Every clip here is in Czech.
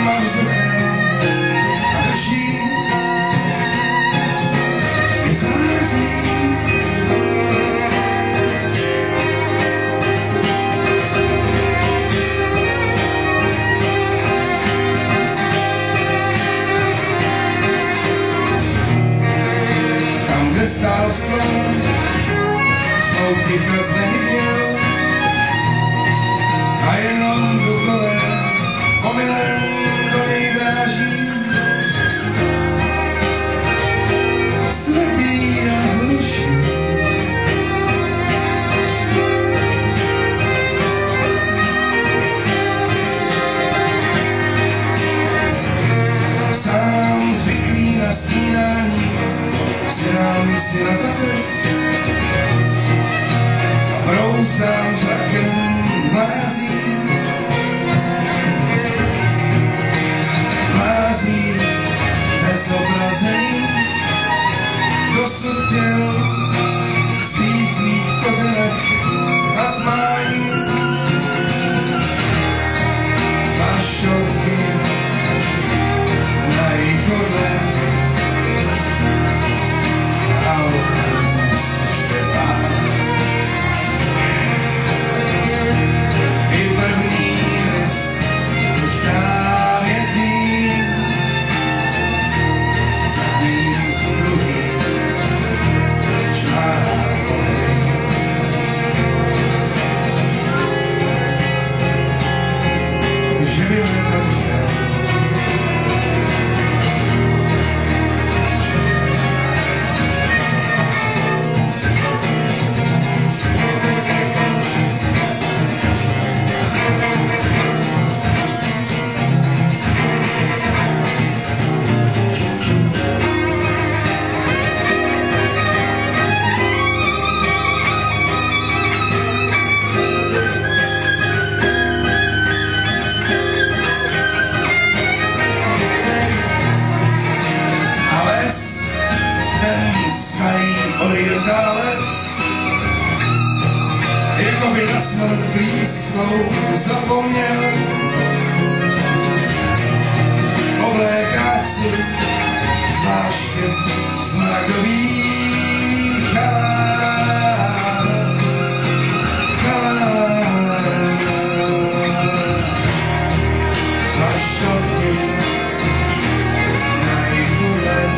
a vzduchem a duší vyzáří. Tam, kde stál strom, slouky bez nehybil a jenom duchové omylem do něj dráží. Slepý a hluší. Sám zvyklý na snídání, sedám si na pacec a brouzdám zrakem mlází. Mlází nezobrazený, dosud chtěl zpít svých kořenech a tmání. Flašovky na jejich kodlech a štěpá. I první list už právě tým, zatímco druhý čárá kolej. Že by letat chtěl, jako by na smrt blízkou zapomněl. Obléká si zvláště smradový flašovky na jejich kodlech.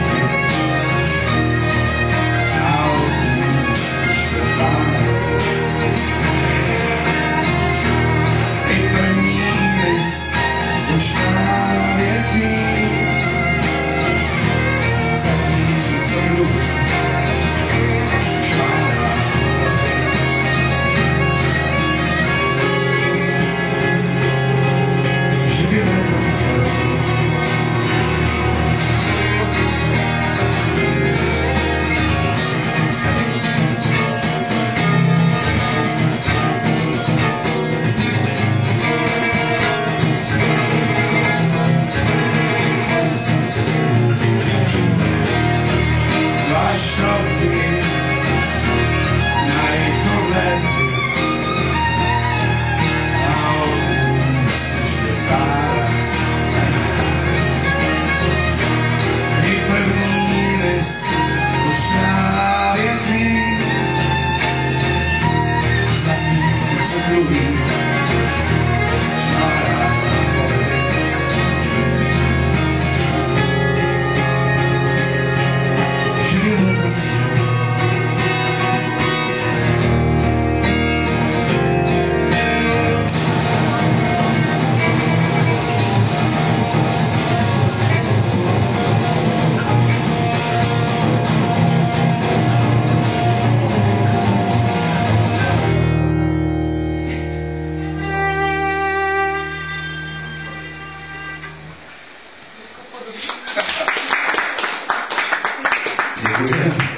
Děkuji.